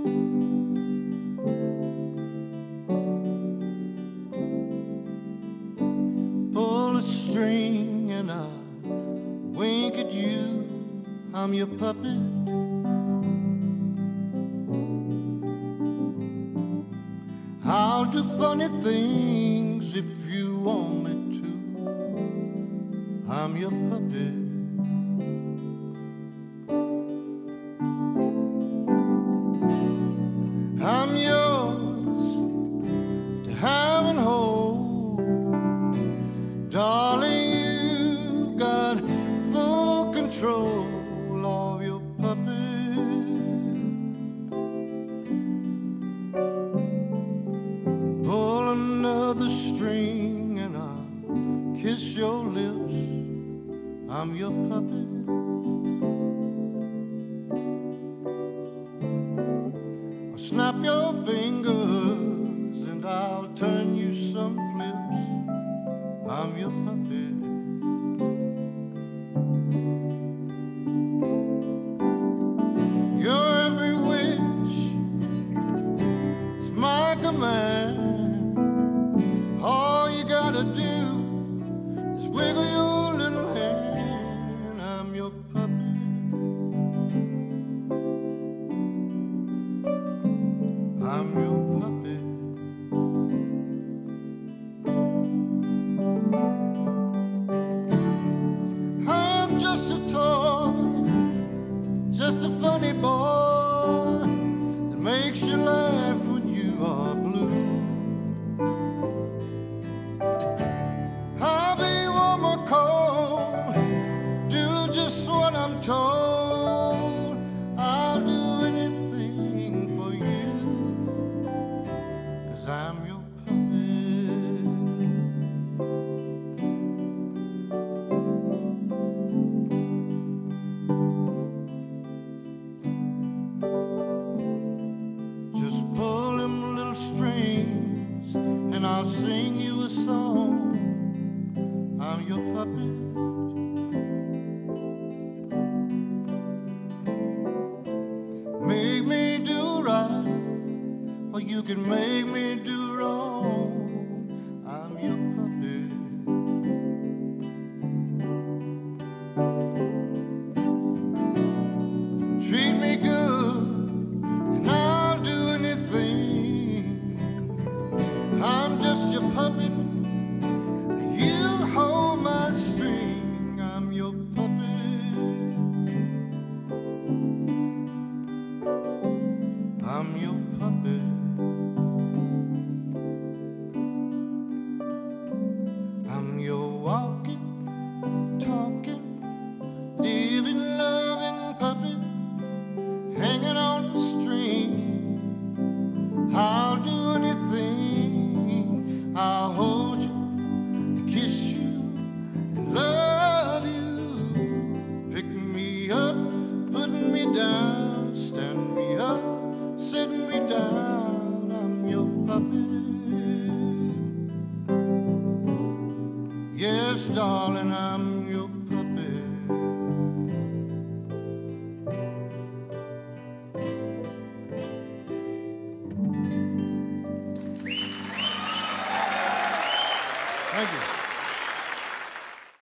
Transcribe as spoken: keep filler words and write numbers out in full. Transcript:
Pull a string and I wink at you. I'm your puppet. I'll do funny things if you want me to. I'm your puppet. I'm yours to have and hold. Darling, you've got full control of your puppet. Pull another string and I'll kiss your lips. I'm your puppet. I'll snap your fingers and I'll turn you some flips. I'm your puppet. Your every wish is my command. All you gotta do is wiggle your little hand. I'm your puppet. I'm your puppet. I'm just a toy, just a funny boy that makes you laugh when you are blue. I'll be warm or cold, do just what I'm told. I'll do anything for you, 'cause I'm your puppet. Just pull them little strings and I'll sing you a song. I'm your puppet. Make me do right, or you can make me do